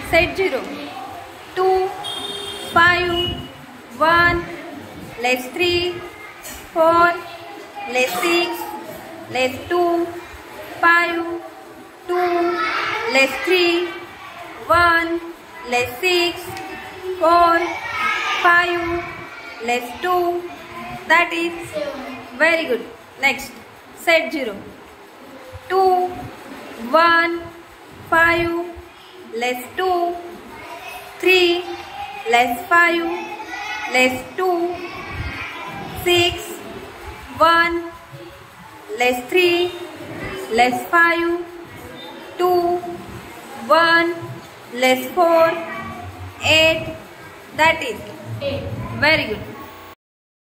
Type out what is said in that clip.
Set 0. 2, 5, 1, less 3, 4, less 6, less 2, 5, 2, less 3, 1, less 6, 4, 5, less 2. That is very good. Next, set 0. 2, 1, 5, less 2, 3, less 5, less 2, 6, 1, less 3, less 5, 2, 1, less 4, 8. That is 8. very good.